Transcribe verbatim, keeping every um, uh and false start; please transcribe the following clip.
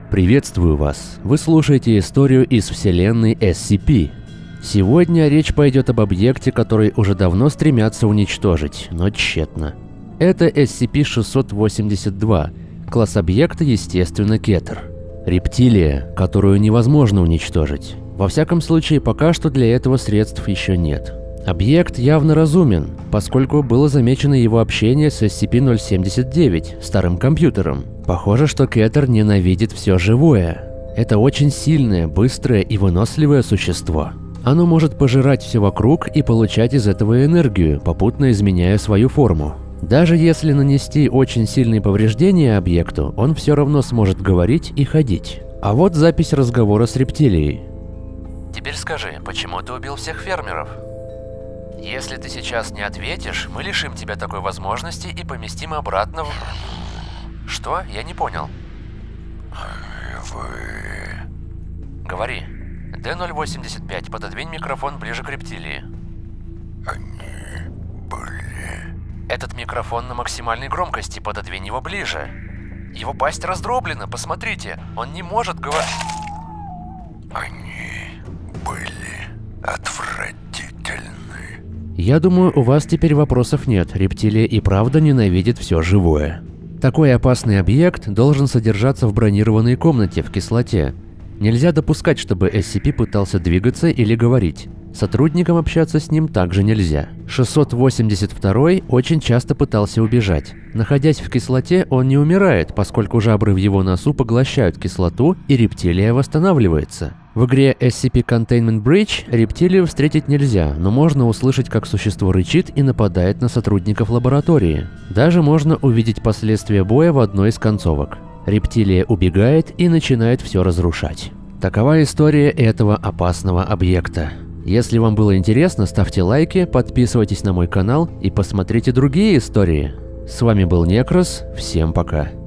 Приветствую вас! Вы слушаете историю из вселенной эс си пи. Сегодня речь пойдет об объекте, который уже давно стремятся уничтожить, но тщетно. Это эс си пи шестьсот восемьдесят два, класс объекта, естественно, Кетер. Рептилия, которую невозможно уничтожить. Во всяком случае, пока что для этого средств еще нет. Объект явно разумен, поскольку было замечено его общение с эс си пи ноль семьдесят девять, старым компьютером. Похоже, что Кетер ненавидит все живое. Это очень сильное, быстрое и выносливое существо. Оно может пожирать все вокруг и получать из этого энергию, попутно изменяя свою форму. Даже если нанести очень сильные повреждения объекту, он все равно сможет говорить и ходить. А вот запись разговора с рептилией. Теперь скажи, почему ты убил всех фермеров? Если ты сейчас не ответишь, мы лишим тебя такой возможности и поместим обратно в... Что? Я не понял. Вы... Говори. Д ноль восемьдесят пять, пододвинь микрофон ближе к рептилии. Они были... Этот микрофон на максимальной громкости, пододвинь его ближе. Его пасть раздроблена, посмотрите. Он не может говорить... Они были отвратительны. Я думаю, у вас теперь вопросов нет. Рептилия и правда ненавидит все живое. Такой опасный объект должен содержаться в бронированной комнате в кислоте. Нельзя допускать, чтобы эс си пи пытался двигаться или говорить. Сотрудникам общаться с ним также нельзя. шестьсот восемьдесят два очень часто пытался убежать. Находясь в кислоте, он не умирает, поскольку жабры в его носу поглощают кислоту, и рептилия восстанавливается. В игре эс си пи Containment Breach рептилию встретить нельзя, но можно услышать, как существо рычит и нападает на сотрудников лаборатории. Даже можно увидеть последствия боя в одной из концовок. Рептилия убегает и начинает все разрушать. Такова история этого опасного объекта. Если вам было интересно, ставьте лайки, подписывайтесь на мой канал и посмотрите другие истории. С вами был Некрос, всем пока.